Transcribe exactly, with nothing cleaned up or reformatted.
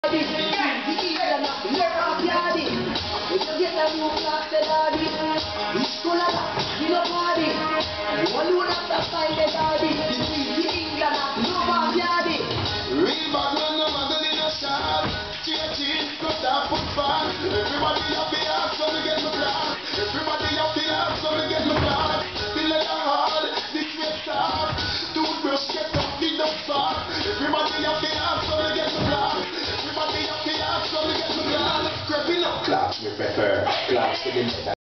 Everybody up here, so we get my plan. Everybody up here, so we get my plan. Still in the hard, this way start. Toothbrush get up, feed up fast. Everybody up here, so we get my plan. Everybody up here, so we get my plan. Creeping up. Claps, we prefer claps to the